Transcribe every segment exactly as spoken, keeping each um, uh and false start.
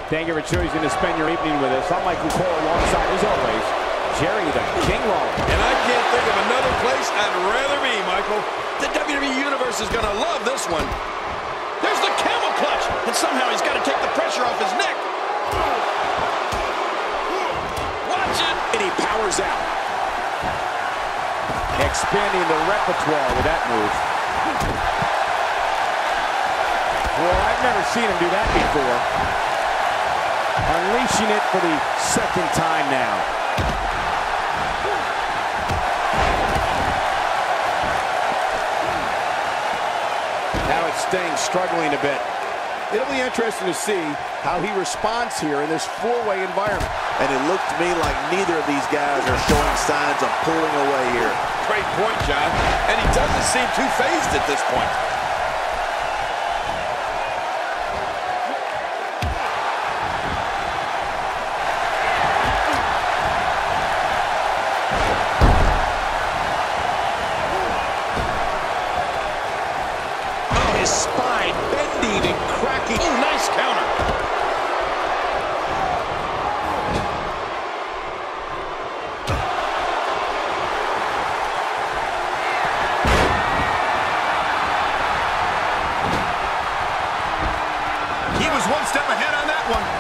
Thank you for choosing to spend your evening with us. I'm Michael Cole alongside, as always, Jerry the King Lawler. And I can't think of another place I'd rather be, Michael. The W W E Universe is going to love this one. There's the camel clutch, and somehow he's got to take the pressure off his neck. Watch it. And he powers out. Expanding the repertoire with that move. Well, I've never seen him do that before. Unleashing it for the second time now. Now it's Sting struggling a bit. It'll be interesting to see how he responds here in this four-way environment. And it looked to me like neither of these guys are showing signs of pulling away here. Great point, John. And he doesn't seem too phased at this point. His spine bending and cracking. Oh, nice counter. He was one step ahead on that one.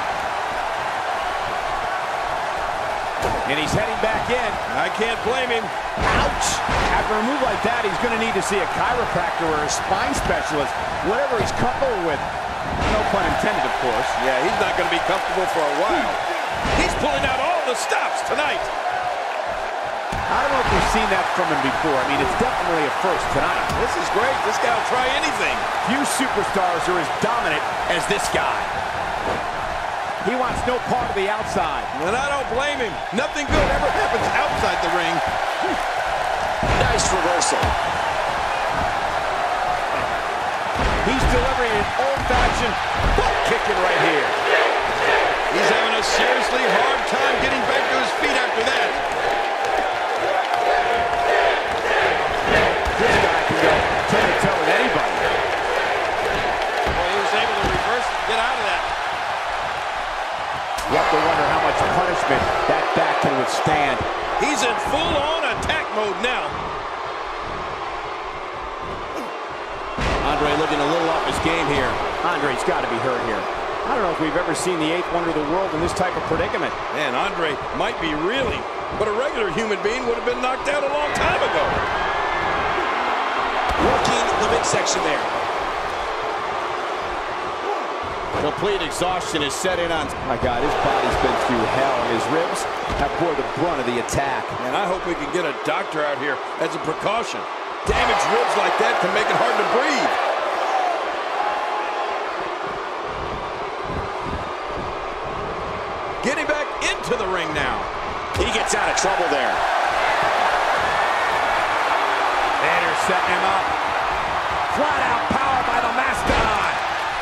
And he's heading back in. I can't blame him. Ouch! After a move like that, he's going to need to see a chiropractor or a spine specialist, whatever he's comfortable with. No pun intended, of course. Yeah, he's not going to be comfortable for a while. He's pulling out all the stops tonight. I don't know if we've seen that from him before. I mean, it's definitely a first tonight. This is great. This guy will try anything. Few superstars are as dominant as this guy. He wants no part of the outside. And I don't blame him. Nothing good ever happens outside the ring. Nice reversal. He's delivering an old-fashioned butt kicking right here. He's having a seriously hard time getting back to his feet after that. This guy can go toe-to-toe with anybody. Well, he was able to reverse and get out of that. You have to wonder how much punishment that back can withstand. He's in full-on attack mode now. Andre looking a little off his game here. Andre's got to be hurt here. I don't know if we've ever seen the eighth wonder of the world in this type of predicament. Man, Andre might be reeling, but a regular human being would have been knocked out a long time ago. Working the midsection there. Complete exhaustion is set in on. My God, his body's been through hell, and his ribs have bore the brunt of the attack. And I hope we can get a doctor out here as a precaution. Damaged ribs like that can make it hard to breathe. Getting back into the ring now. He gets out of trouble there. Vader setting him up. Flat out power by the Mastodon.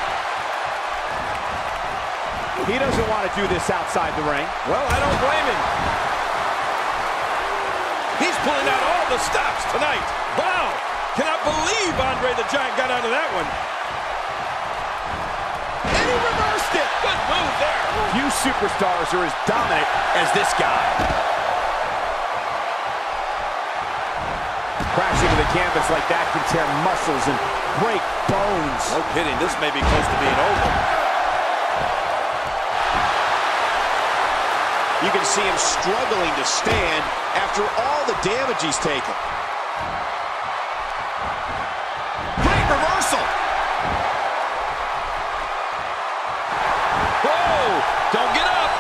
He doesn't want to do this outside the ring. Well, I don't blame him. He's pulling out all the stops tonight. Wow! Cannot believe Andre the Giant got out of that one. And he reversed it. Good move there. Few superstars are as dominant as this guy. Crashing to the canvas like that can tear muscles and break bones. No kidding. This may be close to being over. You can see him struggling to stand after all the damage he's taken. Great reversal. Whoa! Don't get up.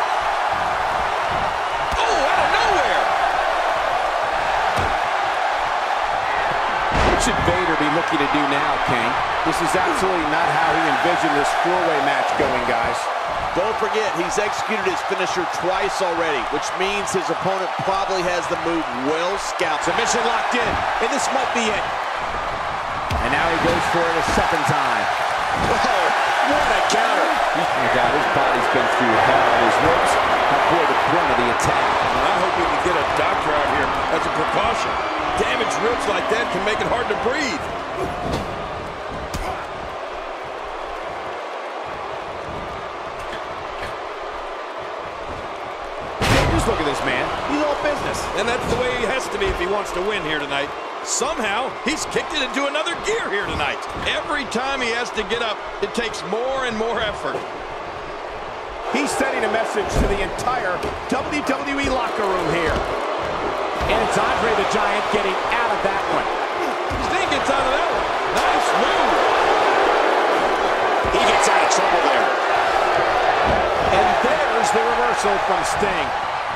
Oh, out of nowhere. What should Vader be looking to do now, King? This is absolutely not how he envisioned this four-way match going, guys. Don't forget, he's executed his finisher twice already, which means his opponent probably has the move well scouted. Submission locked in, and this might be it. And now he goes for it a second time. Whoa, what a counter. Oh my God, his body's been through hell, and his ribs have bore the brunt of the attack. And I hope we can get a doctor out here as a precaution. Damaged ribs like that can make it hard to breathe. look at this man. He's all business. And that's the way he has to be if he wants to win here tonight. Somehow, he's kicked it into another gear here tonight. Every time he has to get up, it takes more and more effort. He's sending a message to the entire W W E locker room here. And it's Andre the Giant getting out of that one. Sting gets out of that one. Nice move. He gets out of trouble there. And there's the reversal from Sting.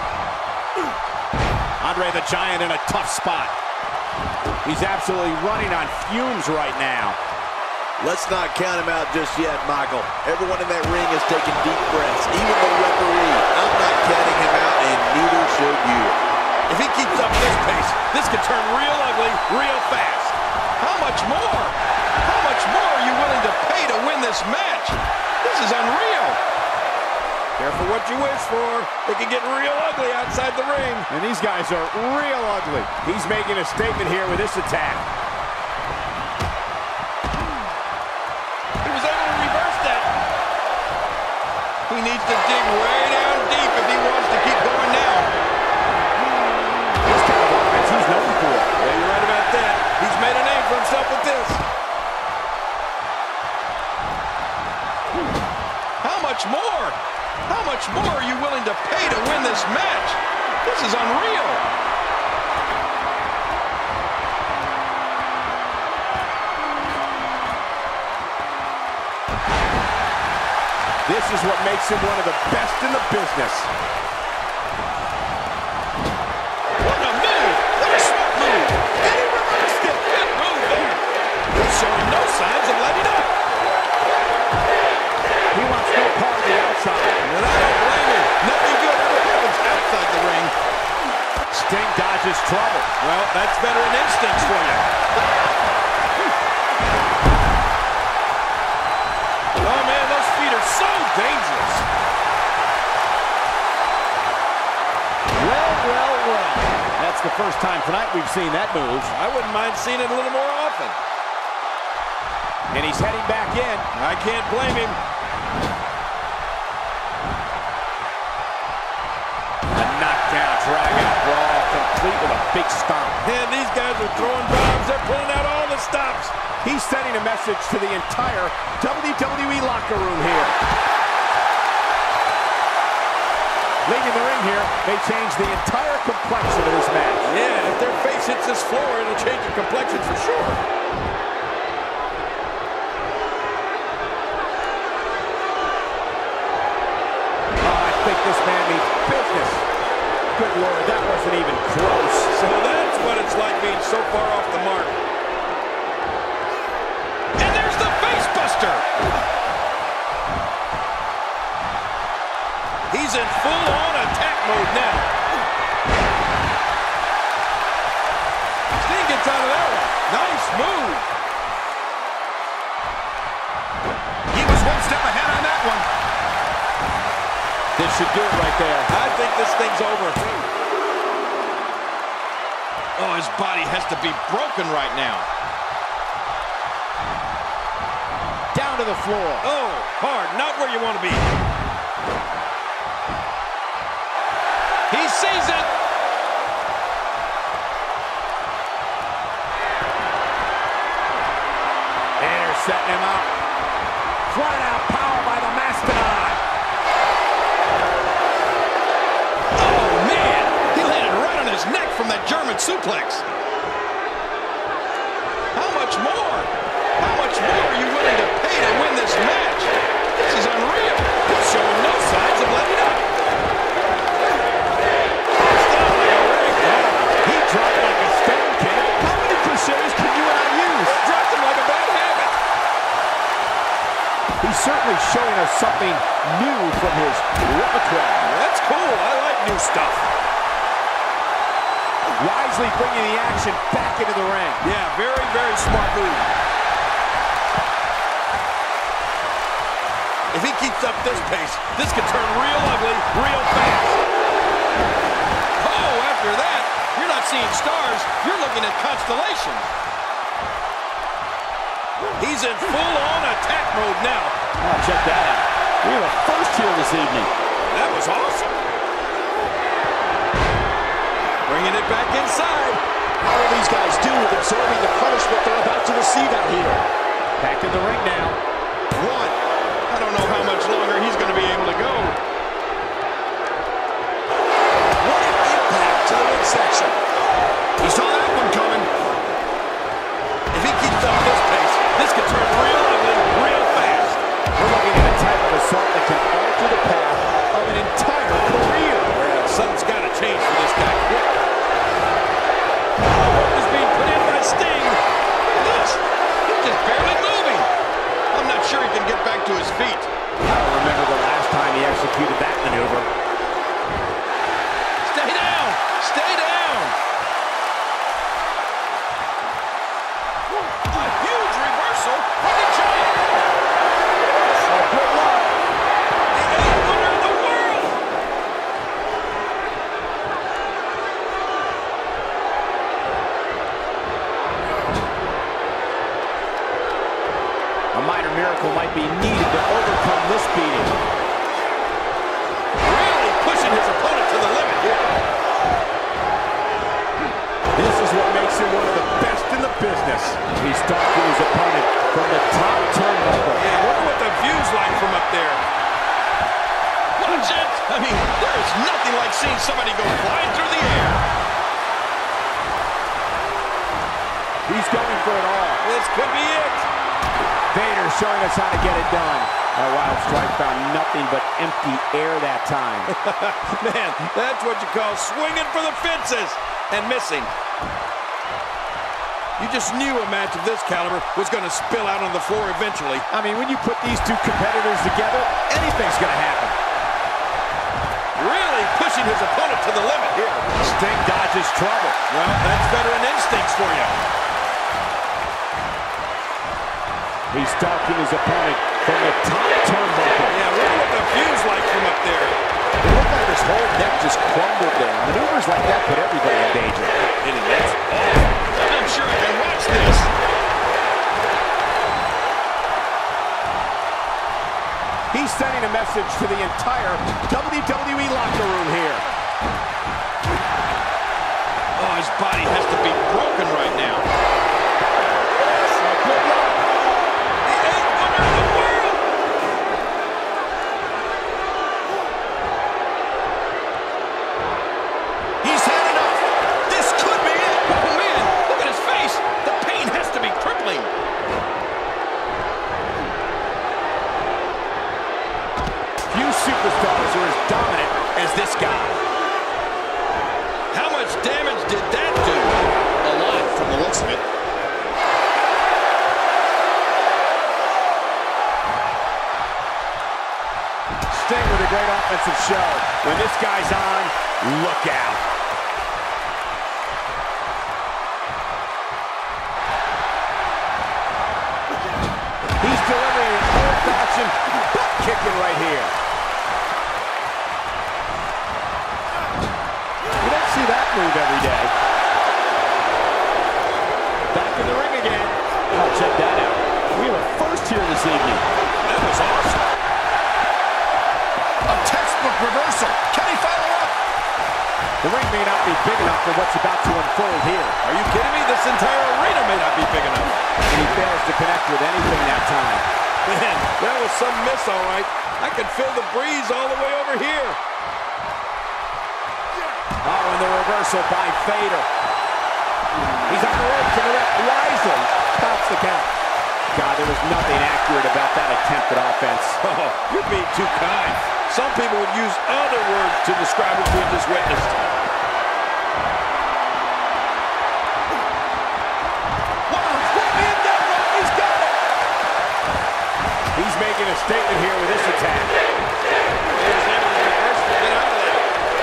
Andre the Giant in a tough spot. He's absolutely running on fumes right now. Let's not count him out just yet, Michael. Everyone in that ring is taking deep breaths, even the referee. I'm not counting him out, and neither should you. If he keeps up this pace, this could turn real ugly real fast. How much more? How much more are you willing to pay to win this match? This is unreal. Careful what you wish for. It can get real ugly outside the ring. And these guys are real ugly. He's making a statement here with this attack. He was able to reverse that. He needs to dig way down deep if he wants to keep going now. This kind of offense he's known for. Yeah, you're right about that. He's made a name for himself with this. How much more? How much more are you willing to pay to win this match? This is unreal. This is what makes him one of the best in the business. What a move! What a smart move! And he reversed it! Good move there. He's showing no signs of letting up. He wants no part of the outside. And I don't blame him. Nothing good ever happens outside the ring. Sting dodges trouble. Well, that's veteran instincts for you. Oh, man, those feet are so dangerous. Well, well, well. That's the first time tonight we've seen that move. I wouldn't mind seeing it a little more often. And he's heading back in. I can't blame him. A knockdown, drag-out brawl, complete with a big stomp. Man, these guys are throwing bombs. They're pulling out all the stops. He's sending a message to the entire W W E locker room here. Leading the ring here may change the entire complexion of this match. Yeah, if their face hits this floor, it'll change the complexion for sure. I think this man means business. Good Lord, that wasn't even close. So that's what it's like being so far off the mark. And there's the face buster. He's in full-on attack mode now. Sting gets out of that one. Nice move. He was one step ahead on that one. This should do it right there. I think this thing's over. Oh, his body has to be broken right now. Down to the floor. Oh, hard. Not where you want to be. He sees it. And they're setting him up. Flat out power by the Mastodon. His neck from that German suplex. How much more? How much more are you willing to pay to win this match? This is unreal. He's showing no signs of letting up. It's down like a ragdoll. He dropped like a stone, kid. How many cliches can you and I use? Dropped him like a bad habit. He's certainly showing us something new from his repertoire. That's cool. I like new stuff. Wisely bringing the action back into the ring. Yeah, very, very smart move. If he keeps up this pace, this could turn real ugly real fast. Oh, after that, you're not seeing stars, you're looking at constellations. He's in full-on attack mode now. Oh, check that out. We have a first here this evening. That was awesome. bringing it back inside. How will these guys do with absorbing the punishment they're about to receive out here? Back in the ring now. One. I don't know how much longer he's going to be able to go. What an impact to the midsection. He saw that one coming. If he keeps up this pace, this could turn real ugly real fast. We're looking at a type of assault that can alter the path of an entire career. Yeah, something's got to change for this guy quick. Work is being put in by Sting. Look at this. He's just barely moving. I'm not sure he can get back to his feet. I don't remember the last time he executed that maneuver. Stay down. Stay down. A huge reversal from the giant. So good luck. The eighth wonder of the world. A minor miracle might be needed to overcome this beating. Really pushing his opponent to the limit here. This is what makes him one of the best in the business. He's stalking his opponent from the top turnbuckle. Yeah, I wonder what the view's like from up there. Watch it. I mean, there is nothing like seeing somebody go flying through the air. He's going for it all. This could be it. Vader showing us how to get it done. A wild strike found nothing but empty air that time. Man, that's what you call swinging for the fences and missing. You just knew a match of this caliber was going to spill out on the floor eventually. I mean, when you put these two competitors together, anything's going to happen. Really pushing his opponent to the limit here. Sting dodges trouble. Well, that's veteran instincts for you. He's stalking his opponent from the top turnbuckle. Yeah, wonder what the view's like from up there. It looked like his whole neck just crumbled there. Maneuvers like that put everybody in danger. Hitting that's awful. I'm sure I can watch this. He's sending a message to the entire W W E locker room here. Oh, his body has to be broken right now. So good luck. The eighth wonder of the world. He's had enough. This could be it. Oh, man, look at his face. The pain has to be crippling. Few superstars are as dominant as this guy. How much damage did that do? A lot from the looks of it. Sting with a great offensive show. When this guy's on, look out. He's delivering an old-fashioned butt kicking right here. You don't see that move every day. Back in the ring again. Oh, check that out. We have a first here this evening. That was awesome. A textbook reversal. Can he follow up? The ring may not be big enough for what's about to unfold here. Are you kidding me? This entire arena may not be big enough. And he fails to connect with anything that time. Man, that was some miss, all right. I could feel the breeze all the way over here. Oh, and the reversal by Vader. He's on the ropes, and the ref wisely stops the count. God, there was nothing accurate about that attempt at offense. Oh, you're being too kind. Some people would use other words to describe what we just witnessed. He's making a statement here with this attack. There's never a reverse to get out of that.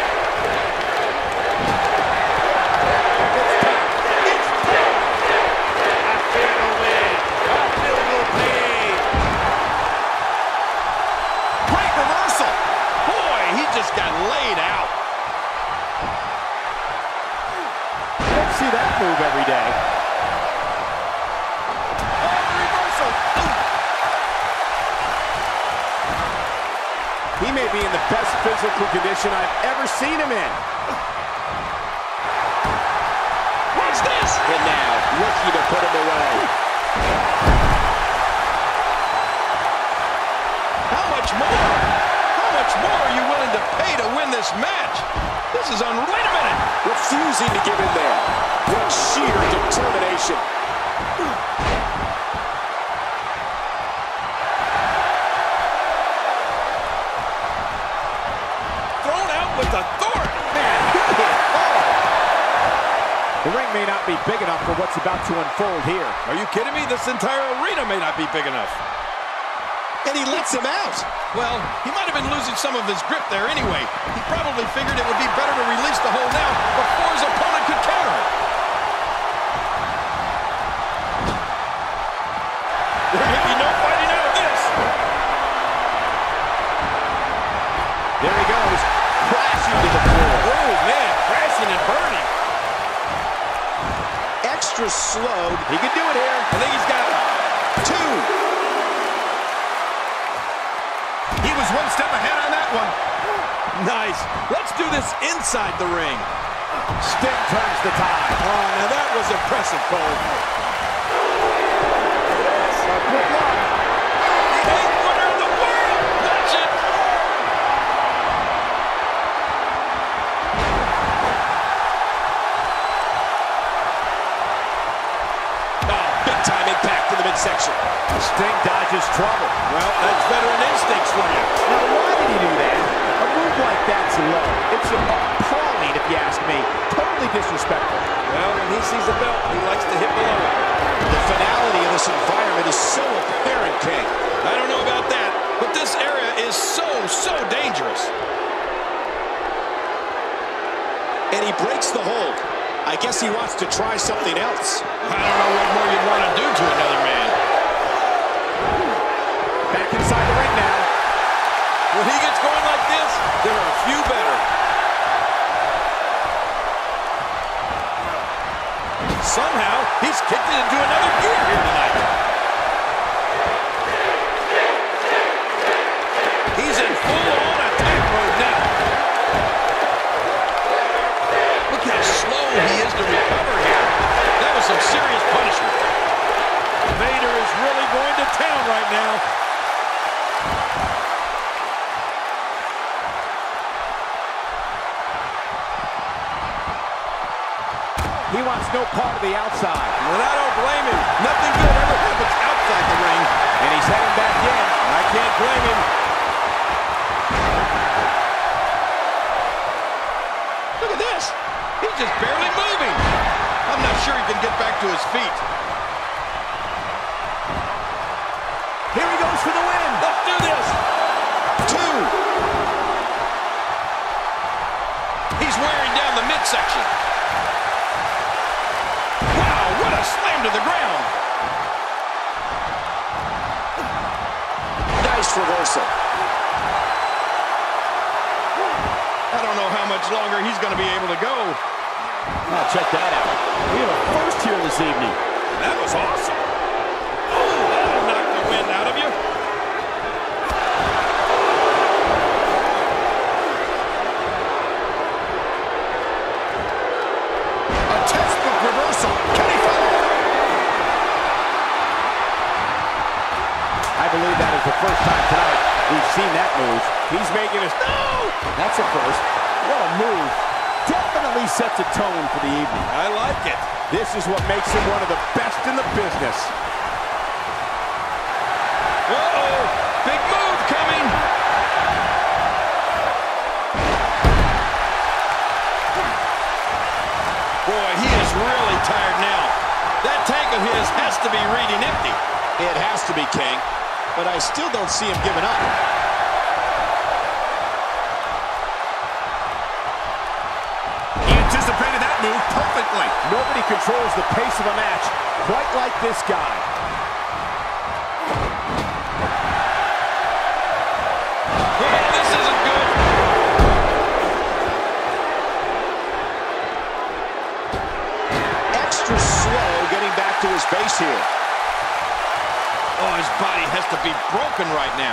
It's time. It's time. I feel no pain. I feel no pain. Great reversal. Boy, he just got laid out. You don't see that move every day. He may be in the best physical condition I've ever seen him in. looking to put him away. How much more? How much more are you willing to pay to win this match? This is un- Wait a minute! Refusing to give in there. What sheer determination. Thrown out with authority. Man, he hit hard. The ring may not be big enough for what's about to unfold here. Are you kidding me? This entire arena may not be big enough. And he lets him out. Well, he might have been losing some of his grip there anyway. He probably figured it would be better to release the hold now before his opponent could counter it. There may be no fighting out of this. There he goes, crashing to the floor. Oh, man, crashing and burning. Extra slowed. He can do it here. I think he's got two. He was one step ahead on that one. Nice. Let's do this inside the ring. Sting turns the tide. Oh, now that was impressive, Cole. Good luck. The eighth winner of the world. Watch it. Oh, big time impact in the midsection. Sting dodges trouble. Well, that's veteran instincts for you. Now, why did he do that? A move like that's low. It's appalling, if you ask me. Totally disrespectful. Well, when he sees a belt, he likes to hit below it. The finality of this environment is so apparent, King. I don't know about that, but this area is so, so dangerous. And he breaks the hold. I guess he wants to try something else. I don't know what more you'd want to do to another man. Back inside the ring now. When he gets going like this, there are a few better. Somehow, he's kicked it into another gear here tonight. He's in full-on attack mode now. Look how slow he is to recover here. That was some serious punishment. Vader is really going to town right now. He wants no part of the outside. And I don't blame him. Nothing good ever happens outside the ring. And he's heading back in. I can't blame him. Look at this. He's just barely moving. I'm not sure he can get back to his feet. Here he goes for the win. Let's do this. Two. He's wearing down the midsection. Wow, what a slam to the ground. Nice reversal. I don't know how much longer he's going to be able to go. Oh, check that out. We have a first here this evening. That was awesome. Oh, that'll knock the wind out of you. A textbook reversal. Can he follow? I believe that is the first time tonight we've seen that move. He's making us. No! That's a first. What a move. Definitely sets a tone for the evening. I like it. This is what makes him one of the best in the business. Uh-oh. Big move coming. Boy, he is really tired now. That tank of his has to be reading empty. It has to be, King. But I still don't see him giving up. He anticipated that move perfectly. Nobody controls the pace of a match quite like this guy. Oh, this isn't good. Extra slow getting back to his base here. Oh, his body has to be broken right now.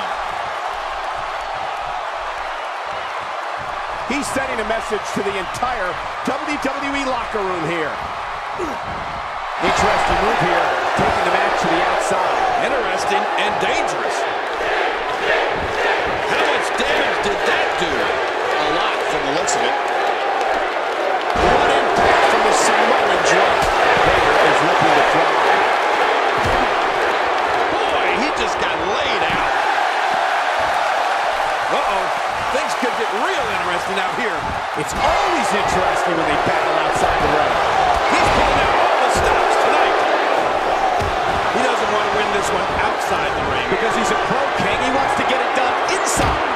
He's sending a message to the entire W W E locker room here. Interesting move here, taking the match to the outside. Interesting and dangerous. How much damage did that do? A lot from the looks of it. What impact from the Samoan drop. Vader is looking to fly. Boy, he just got laid out. Uh-oh. Things could get real interesting out here. It's always interesting when they battle outside the ring. He's pulling out all the stops tonight. He doesn't want to win this one outside the ring. Because he's a pro king, he wants to get it done inside.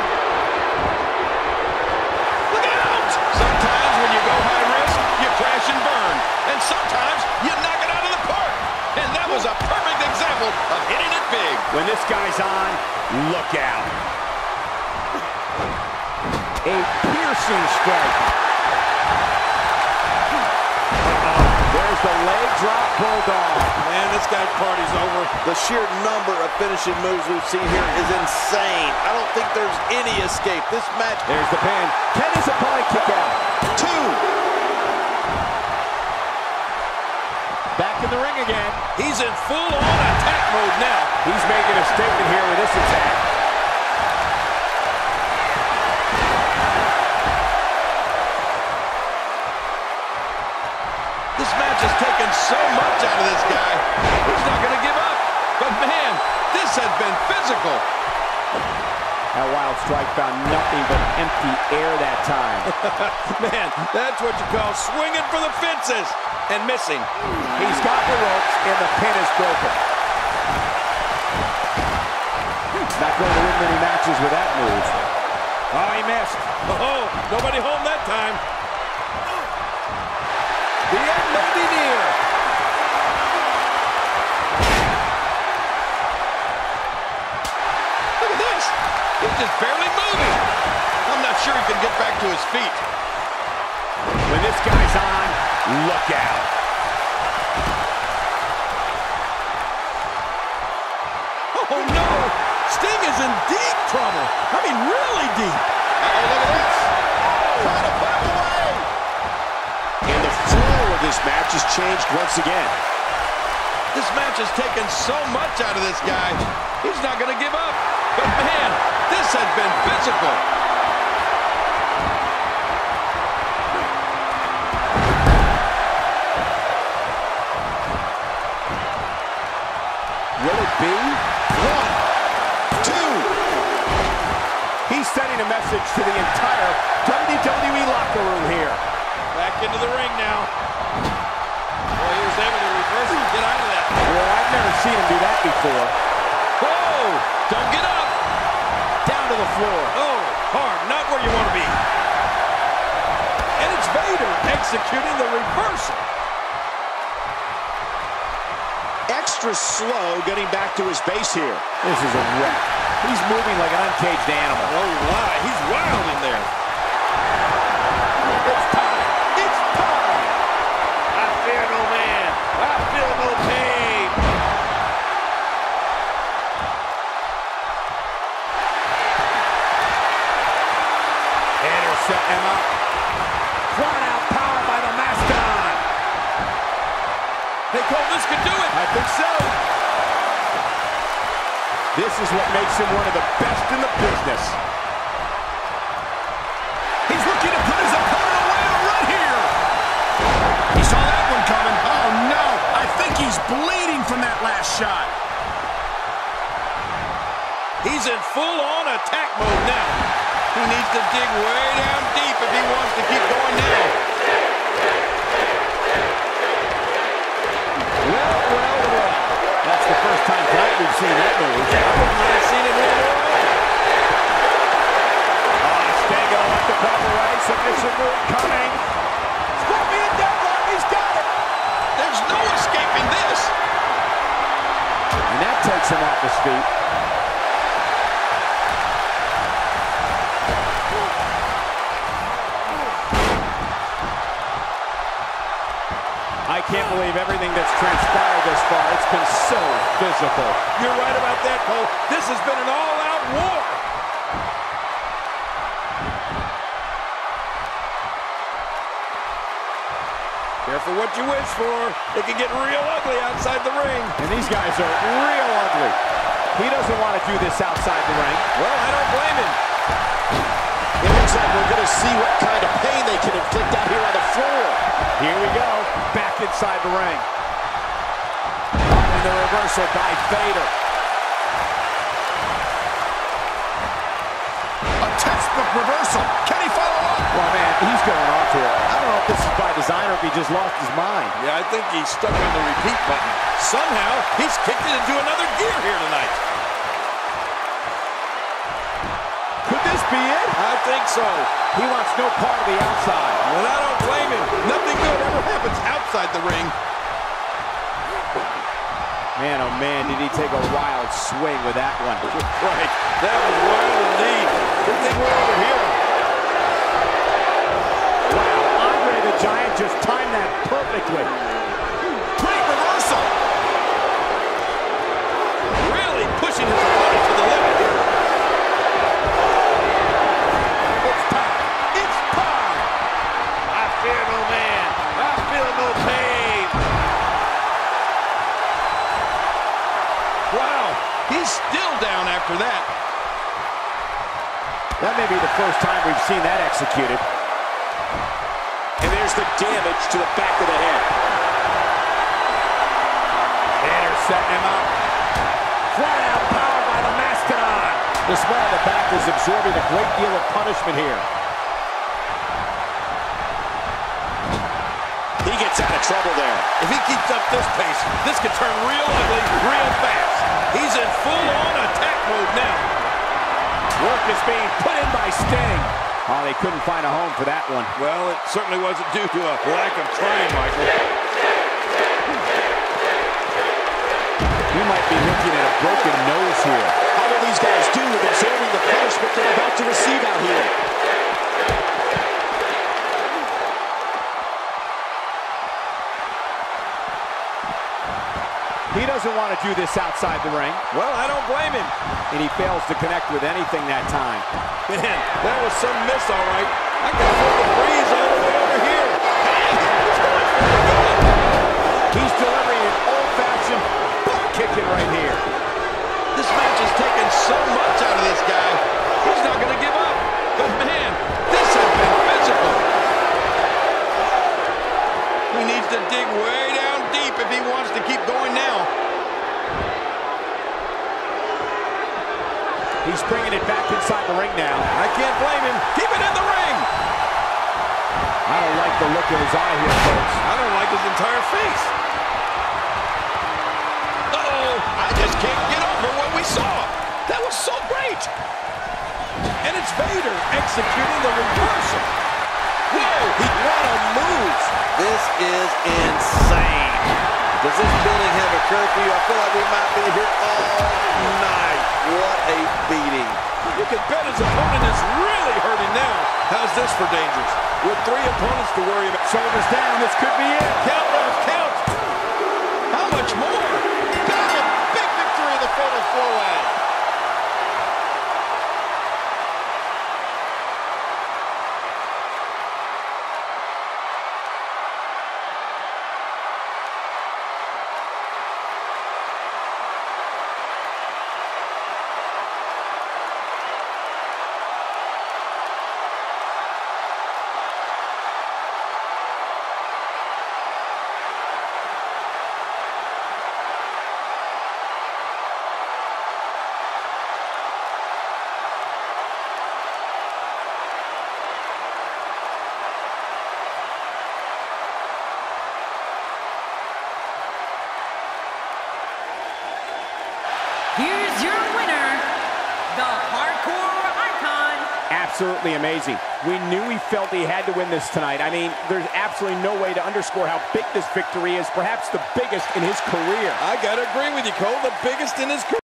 Look out! Sometimes when you go high risk, you crash and burn. And sometimes you knock it out of the park. And that was a perfect example of hitting it big. When this guy's on, look out. A piercing strike. Uh-oh. There's the leg drop bulldog. Man, this guy's party's over. The sheer number of finishing moves we've seen here is insane. I don't think there's any escape. This match... There's the pin. Can his opponent kick out? Two. Back in the ring again. He's in full-on attack mode now. He's making a statement here with this attack. This match has taken so much out of this guy. He's not going to give up. But man, this has been physical. That wild strike found nothing but empty air that time. Man, that's what you call swinging for the fences and missing. He's got the ropes and the pin is broken. Not going to win many matches with that move. Oh, he missed. Oh, nobody home that time. The end may be near. Look at this. He's just barely moving. I'm not sure he can get back to his feet. When this guy's on, look out. Oh, no. Sting is in deep trouble. I mean, really deep. Uh-oh, look at this. Trying to back away. And the flow of this match has changed once again. This match has taken so much out of this guy. He's not going to give up. But, man, this has been physical. Will it be? One, two. He's sending a message to the entire W W E locker room here. Back into the ring now. Boy, he was able to reverse and get out of that. Well, I've never seen him do that before. Whoa! Don't get up. Down to the floor. Oh, hard. Not where you want to be. And it's Vader executing the reversal. Extra slow getting back to his base here. This is a wreck. He's moving like an uncaged animal. Oh, my. He's wild in there. It's time. It's time. I fear no man. I feel no pain. Vader setting him up. Thrown out power by the Mastodon. Hey, Cole, this could do it. I think so. This is what makes him one of the best in the business. He's looking to put his opponent away right here. He saw that one coming. Oh, no. I think he's bleeding from that last shot. He's in full-on attack mode now. He needs to dig way down deep if he wants to keep going now. Well, well, well. That's the first time tonight we've seen that move. I wouldn't mind seeing it more often. Oh, Sting gonna let the bell away. Submission move coming. Scorpion deadlock. He's got it. There's no escaping this. And that takes him off his feet. I can't believe everything that's transpired this far. It's been so physical. You're right about that, Cole. This has been an all-out war. Careful what you wish for. It can get real ugly outside the ring. And these guys are real ugly. He doesn't want to do this outside the ring. Well, I don't blame him. It looks like we're going to see what kind of pain they can inflict out here on the floor. Here we go. Back inside the ring. And the reversal by Vader. A textbook reversal. Can he follow up? Well, man, he's going off here. I don't know if this is by design or if he just lost his mind. Yeah, I think he's stuck on the repeat button. Somehow, he's kicked it into another gear here tonight. Could this be it? I think so. He wants no part of the outside. And I don't blame him. Nothing good ever happens outside the ring. Man, oh man, did he take a wild swing with that one. Right. That was wild indeed. Good thing we're over here. Wow, Andre the Giant just timed that perfectly. Great reversal. Really pushing his opponent to the limit. It's time. It's time. I fear no man. I feel no pain. Wow, he's still down after that. That may be the first time we've seen that executed. And there's the damage to the back of the head. Vader setting him up. Flat out power by the Mastodon. The small of the back is absorbing a great deal of punishment here. He gets out of trouble there. If he keeps up this pace, this could turn real ugly real fast. He's in full-on attack mode now. Work is being put in by Sting. Oh, they couldn't find a home for that one. Well, it certainly wasn't due to a lack of trying, Michael. He might be looking at a broken nose here. How will these guys do with absorbing the punishment they're about to receive out here? He doesn't want to do this outside the ring. Well, I don't blame him. And he fails to connect with anything that time. Man, that was some miss, all right. I can feel the breeze all the way over here. He's delivering an old-fashioned butt kicking right here. This match has taken so much out of this guy. He's not going to give up. But, man, this has been physical. He needs to dig way down deep if he wants to keep going now. He's bringing it back inside the ring now. I can't blame him. Keep it in the ring. I don't like the look of his eye here, folks. I don't like his entire face. Uh-oh. I just can't get over what we saw. That was so great. And it's Vader executing the reversal. Whoa, he what a move. This is insane. Does this building have a curfew? I feel like we might be here all night. What a beating. You can bet his opponent is really hurting now. How's this for dangerous? With three opponents to worry about. Shoulders down, this could be it. Count, Ref, count. How much more? Got a big victory in the fatal four-way. Here's your winner, the Hardcore Icon. Absolutely amazing. We knew he felt he had to win this tonight. I mean, there's absolutely no way to underscore how big this victory is, perhaps the biggest in his career. I got to agree with you, Cole. The biggest in his career.